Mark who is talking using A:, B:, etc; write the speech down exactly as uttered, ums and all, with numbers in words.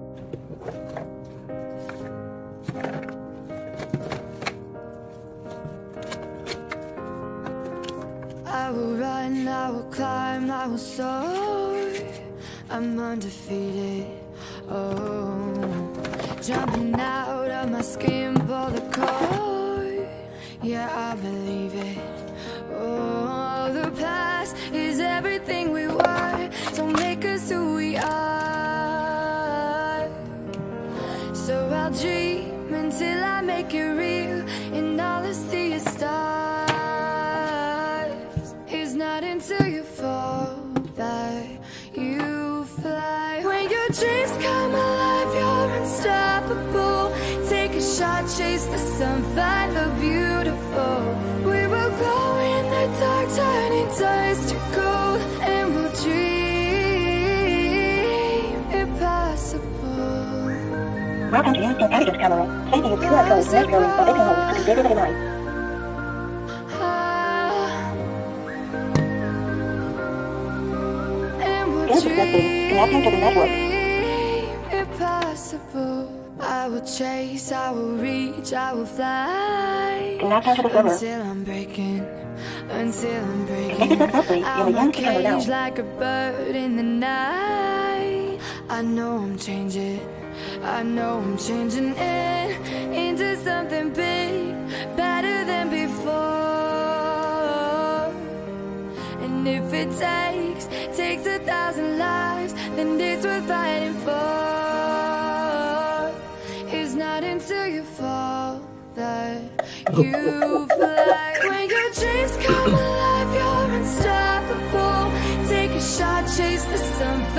A: I will run, I will climb, I will soar. I'm undefeated, oh. Jumping out of my skin, pull the cord. Yeah, I believe it. Oh, the past is everything we were. Don't make us who we are. So I'll dream until I make it real, and all I see is stars. It's not until you fall that you fly. When your dreams come alive, you're unstoppable. Take a shot, chase the sun, find the beautiful. We will glow in the dark, turning dust to gold, and we'll dream impossible.
B: Welcome to use the evidence camera. Please use Q R code necessary for open hole to be delivered line. Connecting to the network.
A: Impossible. I will chase, I will reach, I will fly.
B: Connecting to the server.
A: Until I'm breaking, until I'm breaking.
B: This is successfully.
A: I'm
B: You will
A: a
B: camera now.
A: cage like a bird in the night. I know I'm changing, I know I'm changing it into something big, better than before. And if it takes, takes a thousand lives, then it's worth fighting for. It's not until you fall that you fly. When your dreams come alive, you're unstoppable. Take a shot, chase the sun,